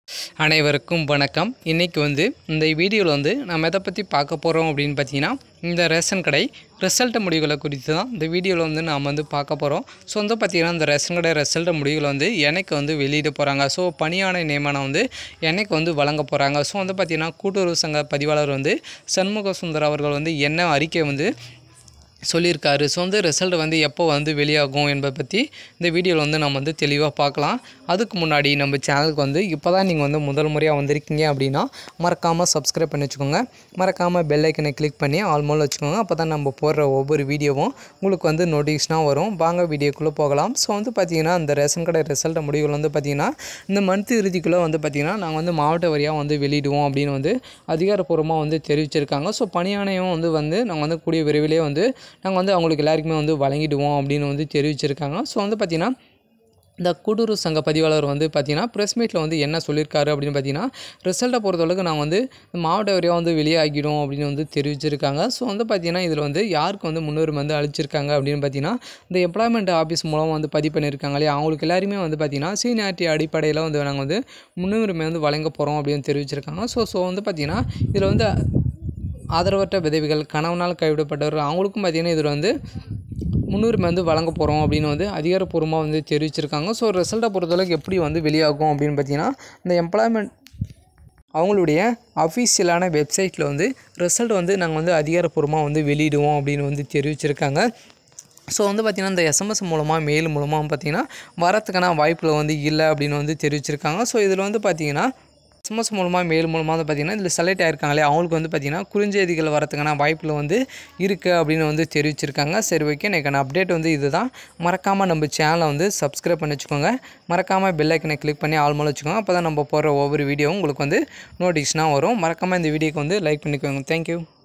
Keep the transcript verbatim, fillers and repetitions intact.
அனைவருக்கும் வணக்கம். இன்றைக்கி வந்து இந்த வீடியோவில் வந்து நம்ம எதை பற்றி பார்க்க போகிறோம் அப்படின்னு பார்த்தீங்கன்னா, இந்த ரேஷன் கடை ரிசல்ட் முடிவுகளை குறித்து தான் இந்த வீடியோவில் வந்து நாம் வந்து பார்க்க போகிறோம். ஸோ வந்து பார்த்திங்கன்னா, இந்த ரேஷன் கடை ரிசல்ட் முடிவுகளை வந்து என்னைக்கு வந்து வெளியிட போகிறாங்க, ஸோ பணியாணை நியமனம் வந்து என்னைக்கு வந்து வழங்க போகிறாங்க, ஸோ வந்து பார்த்திங்கன்னா கூட்டுறவு சங்க பதிவாளர் வந்து சண்முக சுந்தர் அவர்கள் வந்து என்ன அறிக்கை வந்து சொல்லியிருக்காரு, ஸோ வந்து ரிசல்ட் வந்து எப்போ வந்து வெளியாகும் என்பதை பற்றி இந்த வீடியோவில் வந்து நம்ம வந்து தெளிவாக பார்க்கலாம். அதுக்கு முன்னாடி நம்ம சேனலுக்கு வந்து இப்போ தான் நீங்கள் வந்து முதல் முறையாக வந்திருக்கீங்க அப்படின்னா மறக்காமல் சப்ஸ்கிரைப் பண்ணி வச்சுக்கோங்க. மறக்காமல் பெல் ஐக்கனை கிளிக் பண்ணி ஆல் மோல் வச்சுக்கோங்க. அப்போ தான் நம்ம போடுற ஒவ்வொரு வீடியோவும் உங்களுக்கு வந்து நோட்டிஃபிகேஷனாக வரும். வாங்க வீடியோக்குள்ளே போகலாம். ஸோ வந்து பார்த்திங்கன்னா, இந்த ரேஷன் கடை ரிசல்ட் முடிவுகள் வந்து பார்த்திங்கன்னா இந்த மந்த் இறுதிக்குள்ளே வந்து பார்த்திங்கன்னா நாங்கள் வந்து மாவட்ட வாரியாக வந்து வெளியிடுவோம் அப்படின்னு வந்து அதிகாரப்பூர்வமாக வந்து தெரிவிச்சிருக்காங்க. ஸோ பணியாணையும் வந்து வந்து நாங்கள் வந்து கூடிய விரைவிலே வந்து நாங்கள் வந்து அவங்களுக்கு எல்லாருக்குமே வந்து வழங்கிடுவோம் அப்படின்னு வந்து தெரிவிச்சிருக்காங்க. ஸோ வந்து பார்த்திங்கன்னா, இந்த கூட்டுறவு சங்க பதிவாளர் வந்து பார்த்திங்கன்னா ப்ரெஸ் மீட்டில் வந்து என்ன சொல்லியிருக்காரு அப்படின்னு பார்த்தீங்கன்னா, ரிசல்ட்டை பொறுத்தளவுக்கு நாங்கள் வந்து மாவட்ட வாரியாக வந்து வெளியாகிடும் அப்படின்னு வந்து தெரிவிச்சிருக்காங்க. ஸோ வந்து பார்த்திங்கன்னா, இதில் வந்து யாருக்கு வந்து முன்னுரிமை வந்து அளிச்சிருக்காங்க அப்படின்னு பார்த்தீங்கன்னா, இந்த எம்ப்ளாய்மெண்ட் ஆஃபீஸ் மூலம் வந்து பதிவு பண்ணியிருக்காங்க இல்லையா, அவங்களுக்கு எல்லாருமே வந்து பார்த்திங்கன்னா சீனியாரிட்டி அடிப்படையில் வந்து நாங்கள் வந்து முன்னுரிமை வந்து வழங்க போகிறோம் அப்படின்னு தெரிவிச்சிருக்காங்க. ஸோ ஸோ வந்து பார்த்திங்கன்னா, இதில் வந்து ஆதரவற்ற விதவிகள், கணவனால் கைவிடப்பட்டவர், அவங்களுக்கும் பார்த்திங்கன்னா இதில் வந்து முன்னுரிமை வந்து வழங்க போகிறோம் அப்படின்னு வந்து அதிகாரப்பூர்வமாக வந்து தெரிவிச்சிருக்காங்க. ஸோ ரிசல்ட்டை பொறுத்தளவுக்கு எப்படி வந்து வெளியாகும் அப்படின்னு பார்த்தீங்கன்னா, இந்த எம்ப்ளாய்மெண்ட் அவங்களுடைய அஃபீஷியலான வெப்சைட்டில் வந்து ரிசல்ட் வந்து நாங்கள் வந்து அதிகாரப்பூர்வமாக வந்து வெளியிடுவோம் அப்படின்னு வந்து தெரிவிச்சிருக்காங்க. ஸோ வந்து பார்த்திங்கன்னா, இந்த எஸ்எம்எஸ் மூலமாக மெயில் மூலமாக பார்த்திங்கன்னா வரத்துக்கான வாய்ப்புகள் வந்து இல்லை அப்படின்னு வந்து தெரிவிச்சிருக்காங்க. ஸோ இதில் வந்து பார்த்திங்கன்னா எஸ்எம்எஸ் மூலமாக மெயில் மூலமாக வந்து பார்த்திங்கன்னா இதில் செலக்ட் ஆகிருக்காங்களே அவங்களுக்கு வந்து பார்த்திங்கன்னா குறுஞ்செய்திகள் வரத்துக்கான வாய்ப்பில் வந்து இருக்குது அப்படின்னு வந்து தெரிவிச்சிருக்காங்க. சரி, ஓகே, எனக்கான அப்டேட் வந்து இது தான். மறக்காமல் நம்ம சேனலை வந்து சப்ஸ்கிரைப் பண்ணி வச்சுக்கோங்க. மறக்காமல் பெல் ஐக்கனை கிளிக் பண்ணி ஆல் மோல் வச்சுக்கோங்க. அப்போ தான் நம்ம போடுற ஒவ்வொரு வீடியோவும் உங்களுக்கு வந்து நோட்டிஃபிகேஷனாக வரும். மறக்காமல் இந்த வீடியோக்கு வந்து லைக் பண்ணிக்கோங்க. தேங்க்யூ.